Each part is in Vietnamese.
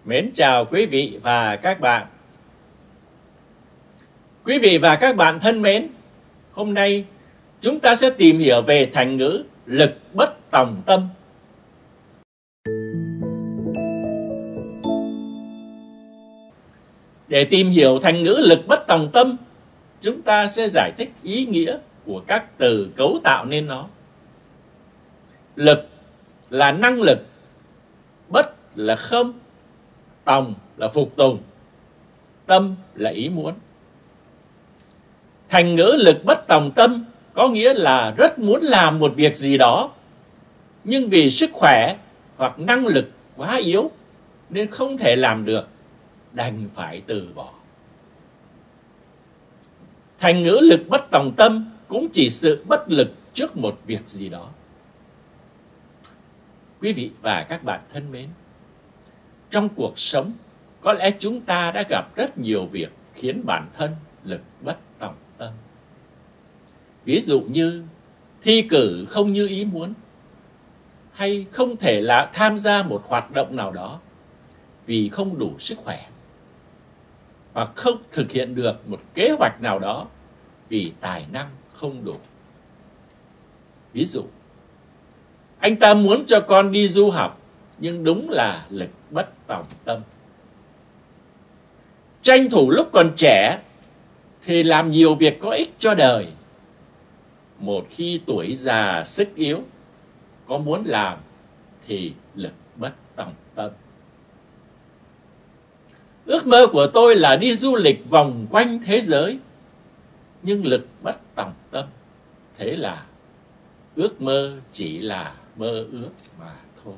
Mến chào quý vị và các bạn. Quý vị và các bạn thân mến, hôm nay chúng ta sẽ tìm hiểu về thành ngữ lực bất tòng tâm. Để tìm hiểu thành ngữ lực bất tòng tâm, chúng ta sẽ giải thích ý nghĩa của các từ cấu tạo nên nó. Lực là năng lực, bất là không, tòng là phục tùng, tâm là ý muốn. Thành ngữ lực bất tòng tâm có nghĩa là rất muốn làm một việc gì đó, nhưng vì sức khỏe hoặc năng lực quá yếu nên không thể làm được, đành phải từ bỏ. Thành ngữ lực bất tòng tâm cũng chỉ sự bất lực trước một việc gì đó. Quý vị và các bạn thân mến, trong cuộc sống, có lẽ chúng ta đã gặp rất nhiều việc khiến bản thân lực bất tòng tâm. Ví dụ như thi cử không như ý muốn, hay không thể là tham gia một hoạt động nào đó vì không đủ sức khỏe, hoặc không thực hiện được một kế hoạch nào đó vì tài năng không đủ. Ví dụ, anh ta muốn cho con đi du học, nhưng đúng là lực bất tòng tâm. Tranh thủ lúc còn trẻ thì làm nhiều việc có ích cho đời. Một khi tuổi già sức yếu, có muốn làm thì lực bất tòng tâm. Ước mơ của tôi là đi du lịch vòng quanh thế giới, nhưng lực bất tòng tâm. Thế là ước mơ chỉ là mơ ước mà thôi.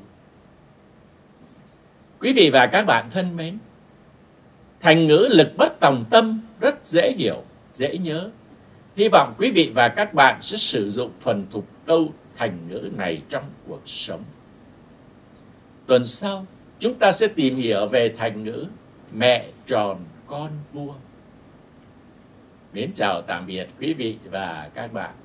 Quý vị và các bạn thân mến, thành ngữ lực bất tòng tâm rất dễ hiểu, dễ nhớ. Hy vọng quý vị và các bạn sẽ sử dụng thuần thục câu thành ngữ này trong cuộc sống. Tuần sau, chúng ta sẽ tìm hiểu về thành ngữ mẹ tròn con vuông. Mến chào tạm biệt quý vị và các bạn.